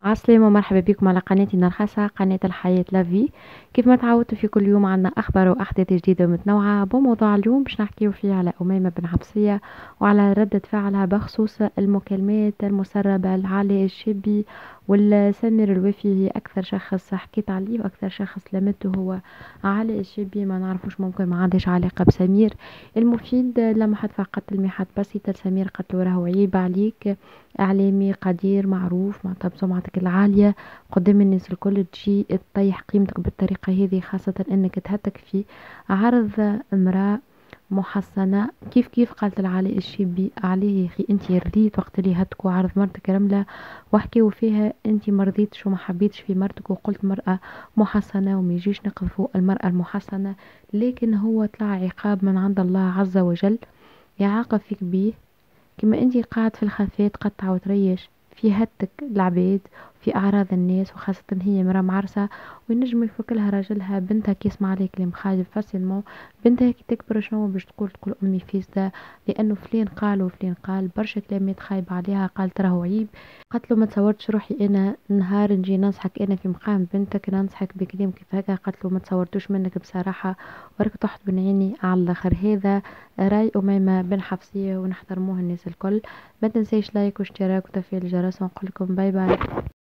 عسلامة ومرحبا بكم على قناتنا الخاصة قناة الحياة لافي. كيف ما تعودتوا في كل يوم عنا أخبار وأحداث جديدة ومتنوعة. بموضوع اليوم باش نحكيو فيه على أميمة بن حفصية وعلى ردة فعلها بخصوص المكالمات المسربة لعلي الشبي والسمير الوفي. هي أكثر شخص حكيت عليه وأكثر شخص لمته هو علي الشبي، ما نعرفوش ممكن ما عندهش علاقة بسمير. المفيد لما حد فقط تلميحات بسيطة لسمير قتلو راهو عيب عليك، إعلامي قدير معروف مع بسمعتك العالية قدام الناس الكل تجي تطيح قيمتك بالطريقة هذه، خاصة أنك تهتك في عرض امرأة محصنة. كيف قالت العالي الشيبي عليه يا أخي أنت رضيت وقت اللي هتكوا عرض مرتك رملة وحكيوا فيها أنت مرضيتش وما حبيتش في مرتك وقلت مرأة محصنة وما يجيش نقذفوا المرأة المحصنة، لكن هو طلع عقاب من عند الله عز وجل يعاقب فيك بيه. كما انتي قاعد في الخفاء تقطع وتريش في هتك العباد في اعراض الناس، وخاصة هي مرا معرسة وينجم يفك لها راجلها بنتها كي يسمع عليك كلام خايب فاسيلمون. بنتها كي تكبر شنو باش تقول امي فيستا لانه فلان قال وفلان قال برشا كلامات خايبة عليها، قالت راهو عيب. قالت له ما تصورتش روحي انا نهار نجي ننصحك انا في مقام بنتك ننصحك بكلام كيف هكا. قالت له ما تصورتوش منك بصراحة وراك تحط بن عيني على الاخر. هذا راي أميمة بن حفصية ونحترموه الناس الكل. ما تنسيش لايك واشتراك وتفعيل الجرس ونقول لكم باي باي.